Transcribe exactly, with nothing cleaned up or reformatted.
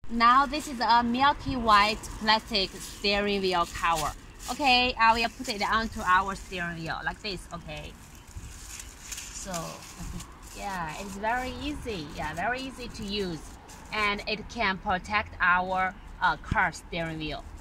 Now this is a milky white plastic steering wheel cover. Okay, I will put it onto our steering wheel like this. Okay. So yeah, it's very easy. Yeah, very easy to use, and it can protect our uh, car steering wheel.